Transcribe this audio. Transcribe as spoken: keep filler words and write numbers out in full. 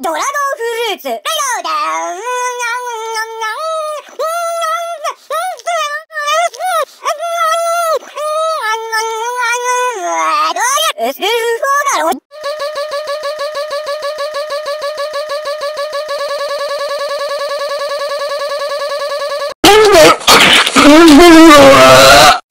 ドラゴンフルーツライドだーすごいだろうわ